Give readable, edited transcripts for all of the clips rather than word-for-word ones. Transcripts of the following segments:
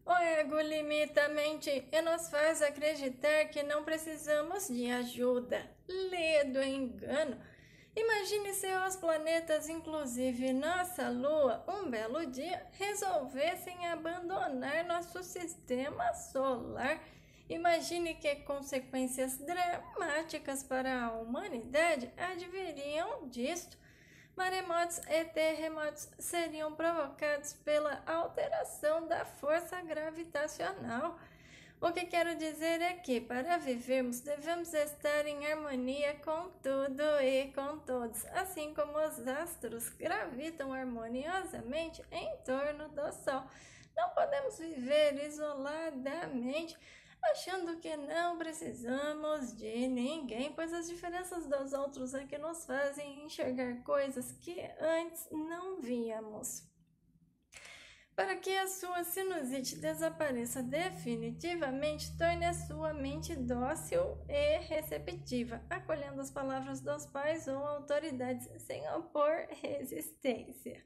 O ego limita a mente e nos faz acreditar que não precisamos de ajuda. Lê do engano. Imagine se os planetas, inclusive nossa Lua, um belo dia resolvessem abandonar nosso sistema solar. Imagine que consequências dramáticas para a humanidade adviriam disto. Maremotos e terremotos seriam provocados pela alteração da força gravitacional. O que quero dizer é que, para vivermos, devemos estar em harmonia com tudo e com todos, assim como os astros gravitam harmoniosamente em torno do Sol. Não podemos viver isoladamente, achando que não precisamos de ninguém, pois as diferenças dos outros é que nos fazem enxergar coisas que antes não víamos. Para que a sua sinusite desapareça definitivamente, torne a sua mente dócil e receptiva, acolhendo as palavras dos pais ou autoridades sem opor resistência.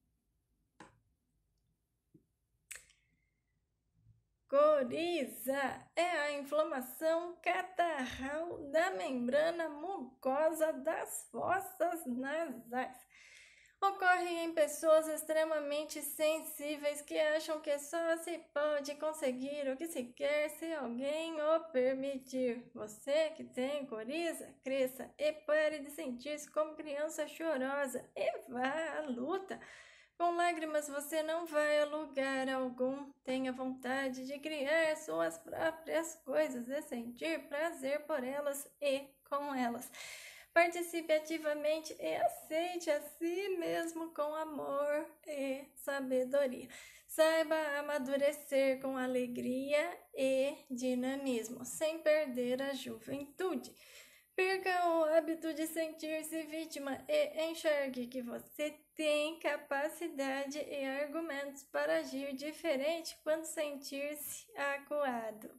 Coriza é a inflamação catarral da membrana mucosa das fossas nasais. Ocorre em pessoas extremamente sensíveis que acham que só se pode conseguir o que se quer se alguém o permitir. Você que tem coriza, cresça e pare de sentir-se como criança chorosa e vá à luta. Com lágrimas você não vai a lugar algum. Tenha vontade de criar suas próprias coisas e sentir prazer por elas e com elas. Participe ativamente e aceite a si mesmo com amor e sabedoria. Saiba amadurecer com alegria e dinamismo, sem perder a juventude. Perca o hábito de sentir-se vítima e enxergue que você tem capacidade e argumentos para agir diferente quando sentir-se acuado.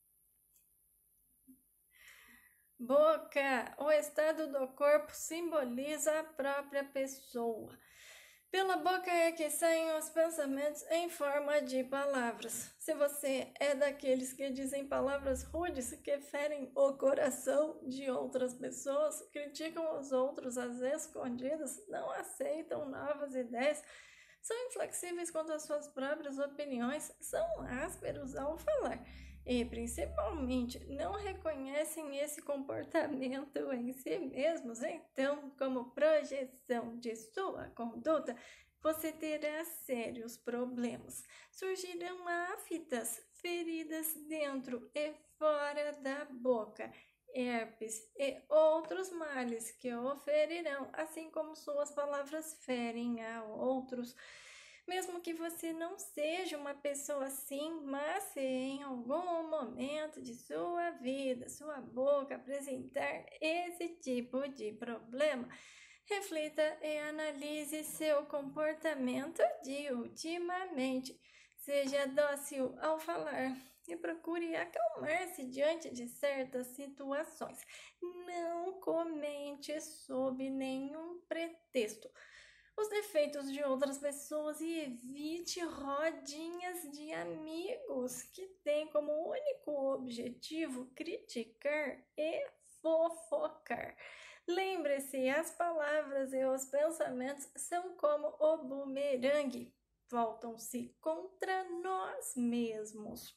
Boca. O estado do corpo simboliza a própria pessoa. Pela boca é que saem os pensamentos em forma de palavras. Se você é daqueles que dizem palavras rudes que ferem o coração de outras pessoas, criticam os outros às escondidas, não aceitam novas ideias, são inflexíveis quanto às suas próprias opiniões, são ásperos ao falar e, principalmente, não reconhecem esse comportamento em si mesmos, então, como projeção de sua conduta, você terá sérios problemas. Surgirão aftas, feridas dentro e fora da boca, herpes e outros males que o ferirão, assim como suas palavras ferem a outros. Mesmo que você não seja uma pessoa assim, mas se em algum momento de sua vida, sua boca apresentar esse tipo de problema, reflita e analise seu comportamento de ultimamente. Seja dócil ao falar e procure acalmar-se diante de certas situações. Não comente sob nenhum pretexto os defeitos de outras pessoas e evite rodinhas de amigos que têm como único objetivo criticar e fofocar. Lembre-se, as palavras e os pensamentos são como o bumerangue, voltam-se contra nós mesmos.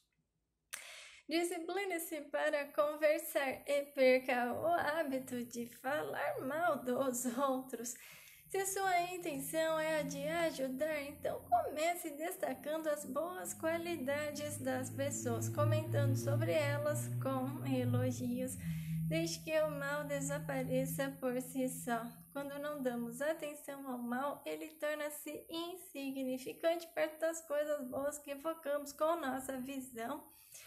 Discipline-se para conversar e perca o hábito de falar mal dos outros. Se sua intenção é a de ajudar, então comece destacando as boas qualidades das pessoas, comentando sobre elas com elogios. Deixe que o mal desapareça por si só. Quando não damos atenção ao mal, ele torna-se insignificante perto das coisas boas que focamos com nossa visão.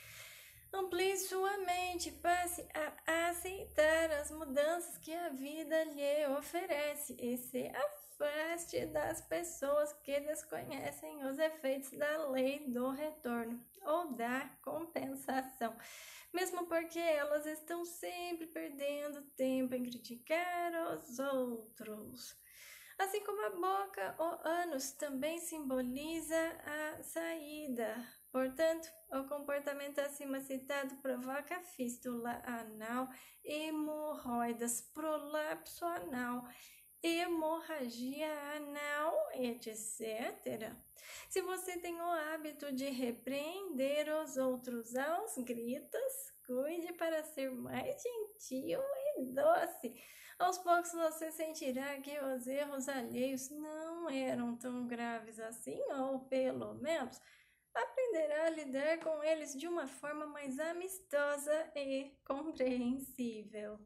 Amplie sua mente, passe a aceitar as mudanças que a vida lhe oferece e se afaste das pessoas que desconhecem os efeitos da lei do retorno ou da compensação, mesmo porque elas estão sempre perdendo tempo em criticar os outros. Assim como a boca, o ânus também simboliza a saída. Portanto, o comportamento acima citado provoca fístula anal, hemorroidas, prolapso anal, hemorragia anal, etc. Se você tem o hábito de repreender os outros aos gritos, cuide para ser mais gentil e doce. Aos poucos você sentirá que os erros alheios não eram tão graves assim, ou pelo menos aprenderá a lidar com eles de uma forma mais amistosa e compreensível.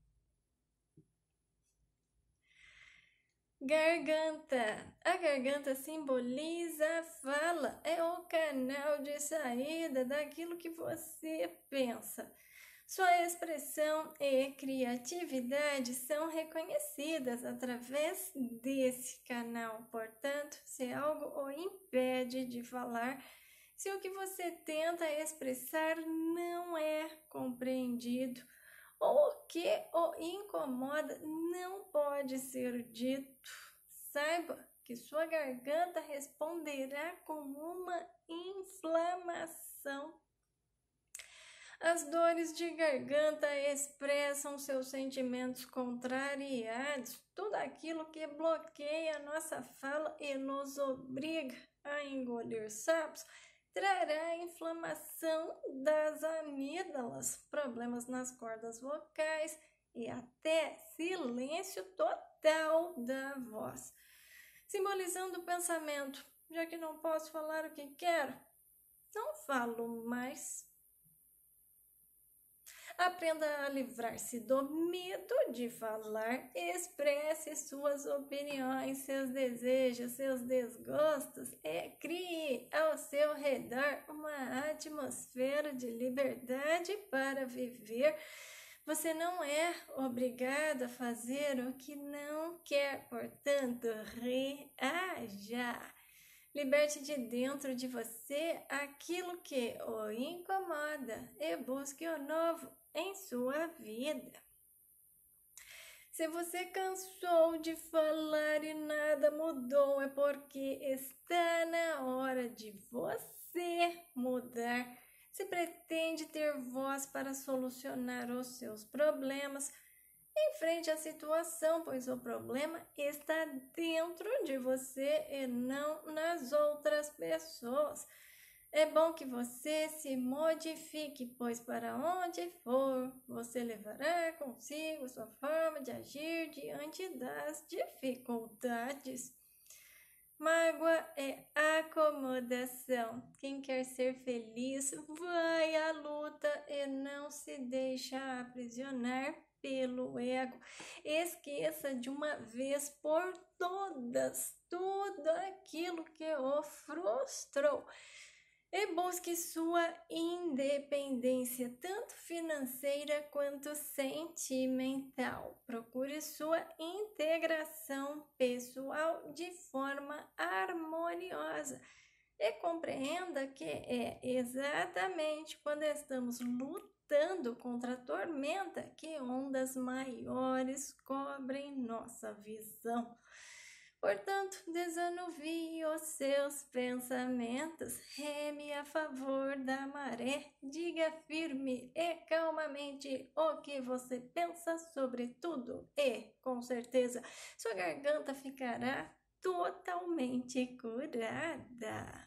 Garganta. A garganta simboliza a fala, é o canal de saída daquilo que você pensa. Sua expressão e criatividade são reconhecidas através desse canal. Portanto, se algo o impede de falar, se o que você tenta expressar não é compreendido, ou o que o incomoda não pode ser dito, saiba que sua garganta responderá com uma inflamação. As dores de garganta expressam seus sentimentos contrariados, tudo aquilo que bloqueia nossa fala e nos obriga a engolir sapos trará inflamação das amígdalas, problemas nas cordas vocais e até silêncio total da voz. Simbolizando o pensamento, já que não posso falar o que quero, não falo mais. Aprenda a livrar-se do medo de falar, expresse suas opiniões, seus desejos, seus desgostos e crie ao seu redor uma atmosfera de liberdade para viver. Você não é obrigado a fazer o que não quer, portanto, reaja. Liberte de dentro de você aquilo que o incomoda e busque o novo em sua vida. Se você cansou de falar e nada mudou, é porque está na hora de você mudar. Se pretende ter voz para solucionar os seus problemas, enfrente a situação, pois o problema está dentro de você e não nas outras pessoas. É bom que você se modifique, pois para onde for, você levará consigo sua forma de agir diante das dificuldades. Mágoa é acomodação. Quem quer ser feliz vai à luta e não se deixa aprisionar pelo ego. Esqueça de uma vez por todas tudo aquilo que o frustrou e busque sua independência, tanto financeira quanto sentimental. Procure sua integração pessoal de forma harmoniosa e compreenda que é exatamente quando estamos lutando contra a tormenta que ondas maiores cobrem nossa visão. Portanto, desanuvie os seus pensamentos, reme a favor da maré, diga firme e calmamente o que você pensa sobre tudo e, com certeza, sua garganta ficará totalmente curada.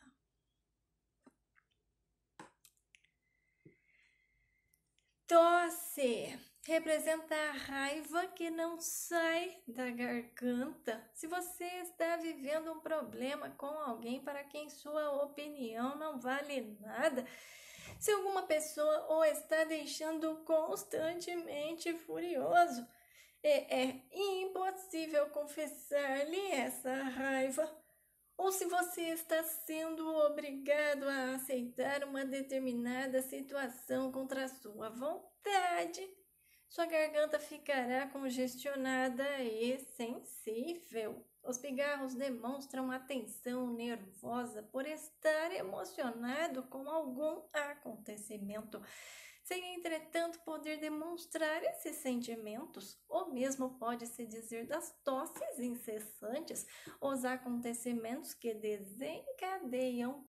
Tosse representa a raiva que não sai da garganta. Se você está vivendo um problema com alguém para quem sua opinião não vale nada, se alguma pessoa o está deixando constantemente furioso, é impossível confessar-lhe essa raiva. Ou se você está sendo obrigado a aceitar uma determinada situação contra a sua vontade, sua garganta ficará congestionada e sensível. Os pigarros demonstram a tensão nervosa por estar emocionado com algum acontecimento. sem, entretanto, poder demonstrar esses sentimentos, ou mesmo pode-se dizer das tosses incessantes, os acontecimentos que desencadeiam